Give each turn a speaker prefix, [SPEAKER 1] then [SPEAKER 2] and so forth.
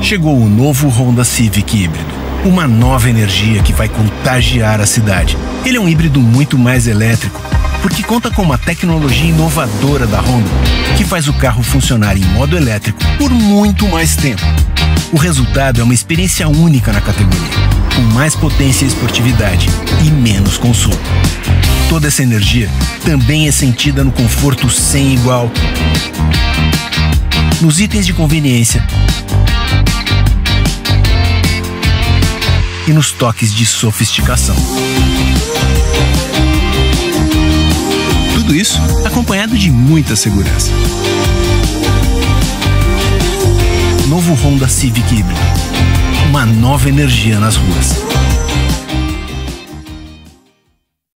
[SPEAKER 1] Chegou o novo Honda Civic híbrido. Uma nova energia que vai contagiar a cidade. Ele é um híbrido muito mais elétrico, porque conta com uma tecnologia inovadora da Honda, que faz o carro funcionar em modo elétrico por muito mais tempo. O resultado é uma experiência única na categoria, com mais potência e esportividade e menos consumo. Toda essa energia também é sentida no conforto sem igual, nos itens de conveniência e nos toques de sofisticação. Tudo isso acompanhado de muita segurança. Novo Honda Civic híbrido. Uma nova energia nas ruas.